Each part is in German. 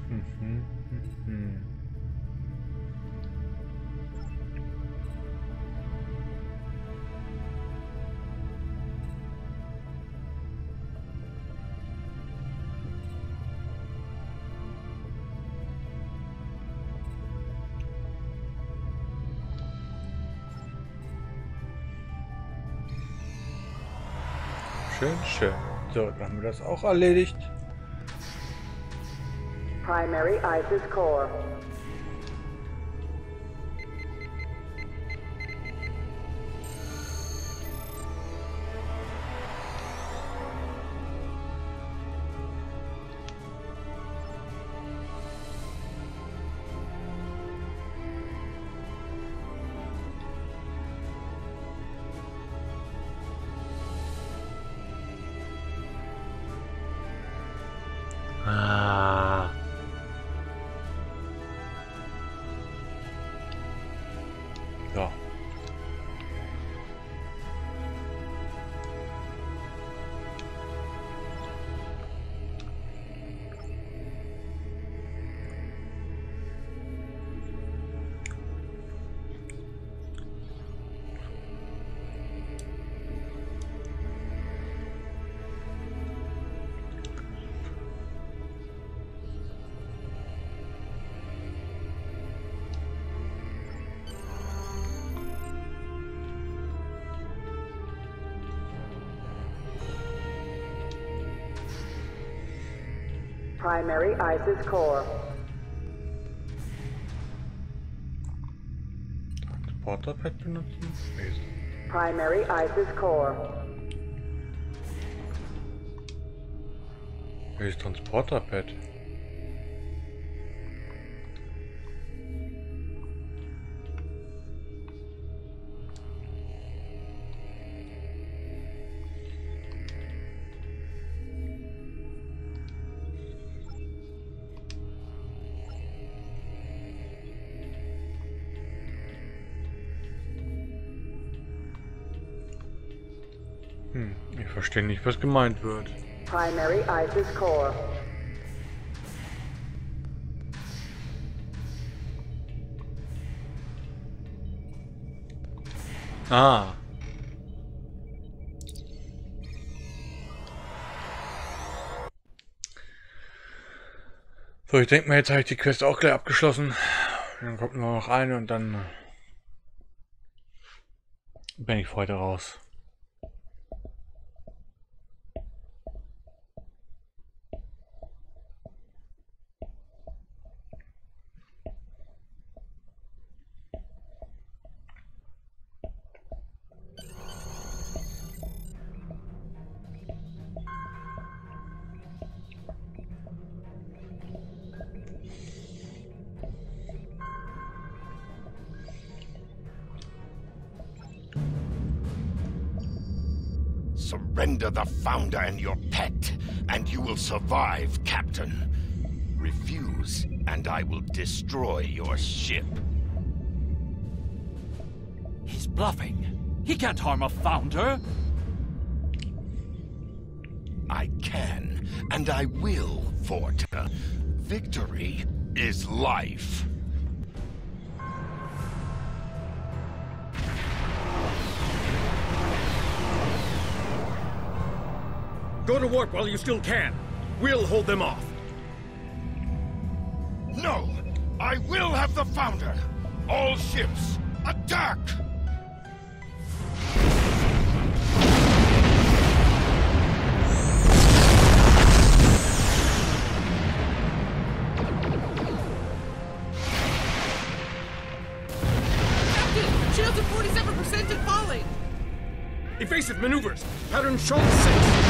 Mhm. Mhm. Schön, schön. So, dann haben wir das auch erledigt. Primary ISIS core. Ah. Ja. Primary ISIS core. Transporterpad benutzen. Lesen. Primary ISIS core. Welches Transporterpad? Ich verstehe nicht, was gemeint wird. Primary ISIS core. Ah. So, ich denke mal, jetzt habe ich die Quest auch gleich abgeschlossen. Dann kommt nur noch eine und dann bin ich für heute raus. Surrender the Founder and your pet, and you will survive, Captain. Refuse, and I will destroy your ship. He's bluffing. He can't harm a Founder. I can, and I will, Vorta. Victory is life. Go to warp while you still can. We'll hold them off. No! I will have the Founder! All ships, attack! Captain, shields at 47% and falling. Evasive maneuvers. Pattern Schultz 6.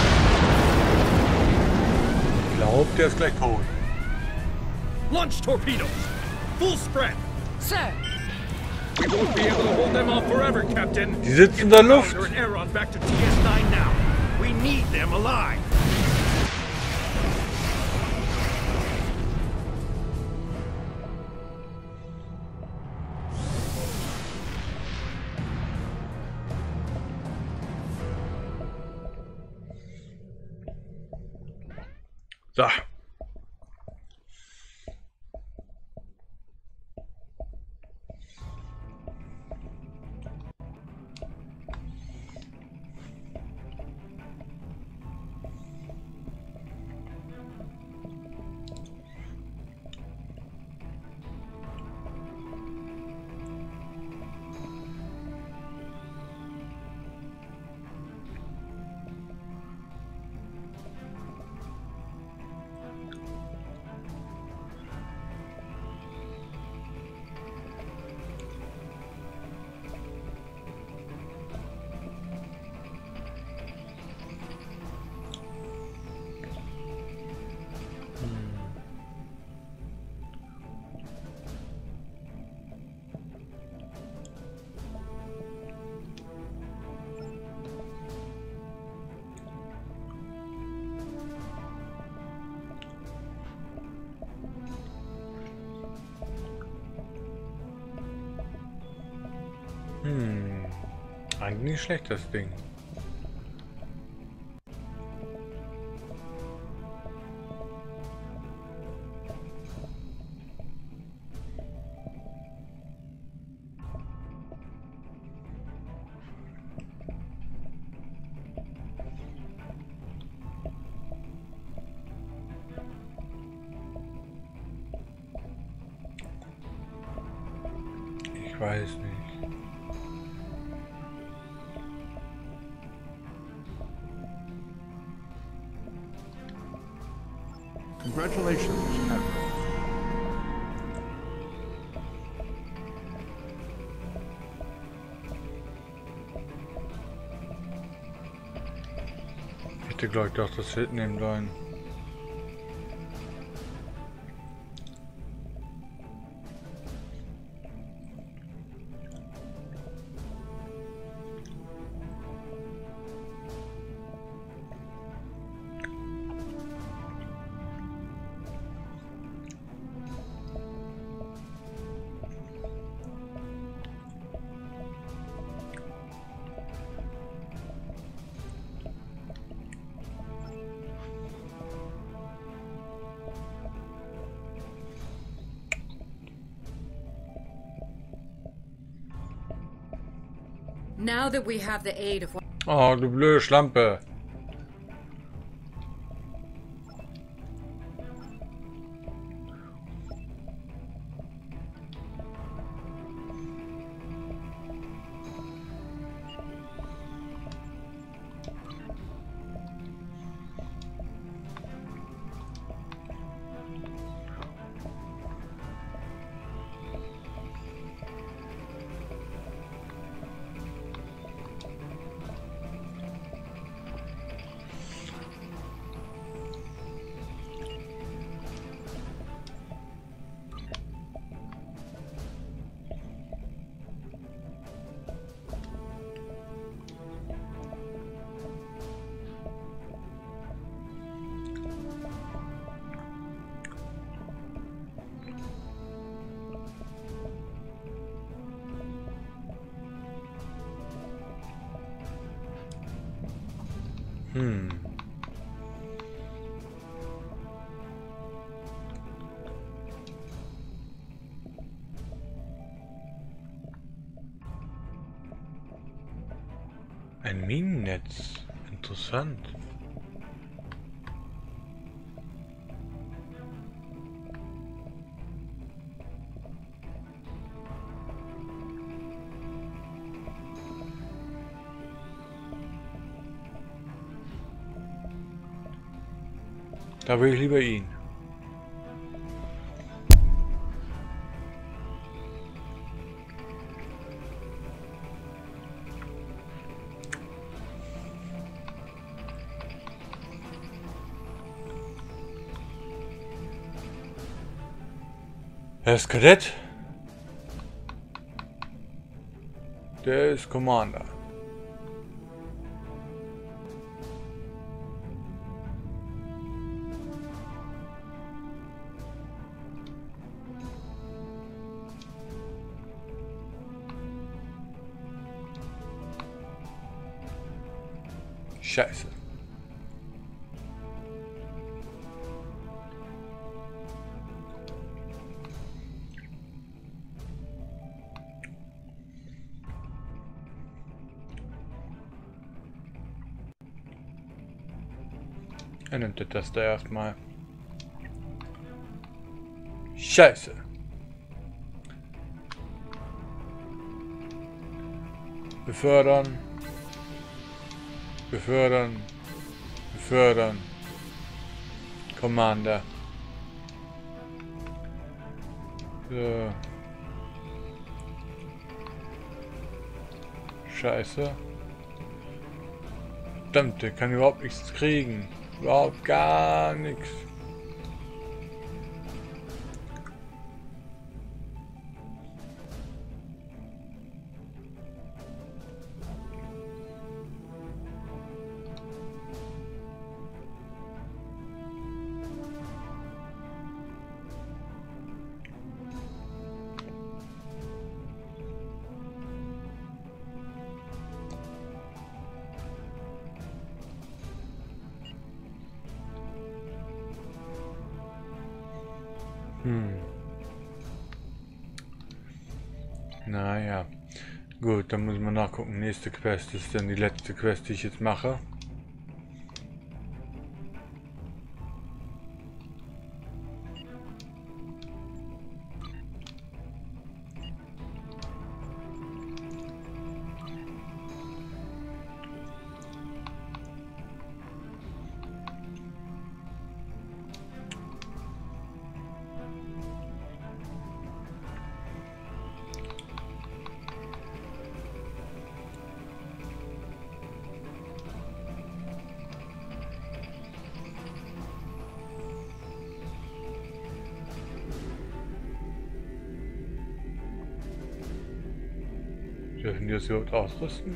Ich glaube, der ist gleich tot. Launch torpedoes. Full spread. Sir. We won't be able to hold them off forever, Captain. Die sitzen in der Luft. Founder and Aeron back to TS9 now. We need them alive. So. eigentlich nicht schlecht, das Ding. Ich weiß nicht. Congratulations, Admiral. Ich hätte, glaube ich, doch das Schild nehmen sollen. Now that we have the aid of Oh, du blöde Schlampe. Ein Minennetz. Interessant. Da will ich lieber ihn. Er ist Kadett. Der ist Commander. Scheiße. Er nimmt das da erstmal. Scheiße. Befördern. Befördern. Befördern. Commander. So. Scheiße. Verdammt, der kann überhaupt nichts kriegen. Überhaupt gar nichts. Naja. Gut, dann muss ich mal nachgucken. Nächste Quest ist dann die letzte Quest, die ich jetzt mache. Dürfen die das überhaupt ausrüsten?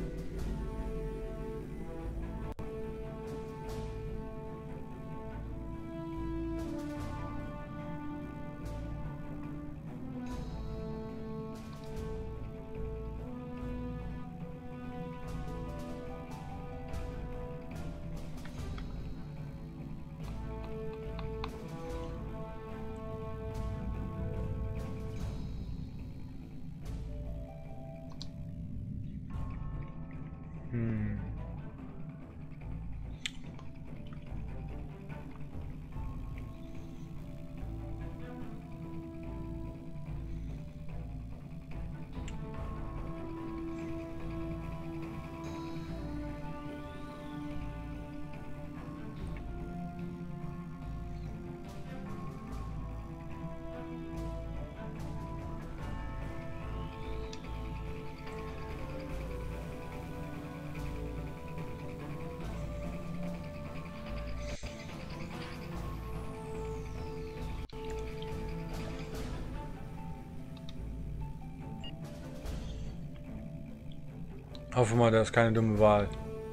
Hoffe mal, das ist keine dumme Wahl.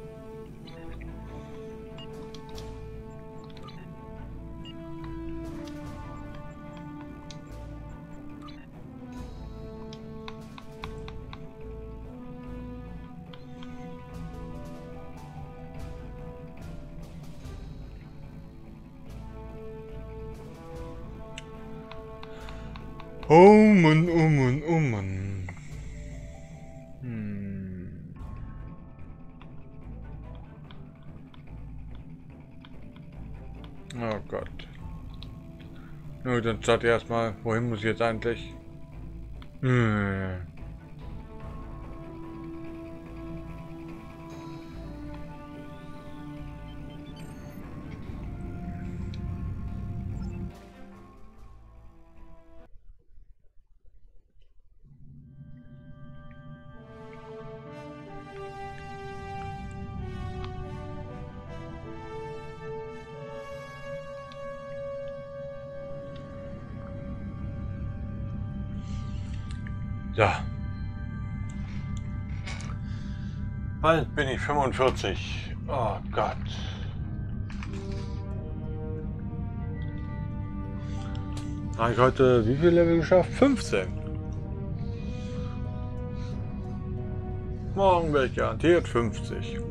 Oh Mann, oh Mann, oh Mann. Oh Gott. Nur dann starte ich erstmal. Wohin muss ich jetzt eigentlich? Ja. Bald bin ich 45. Oh Gott. Habe ich heute wie viel Level geschafft? 15. Morgen werde ich garantiert 50.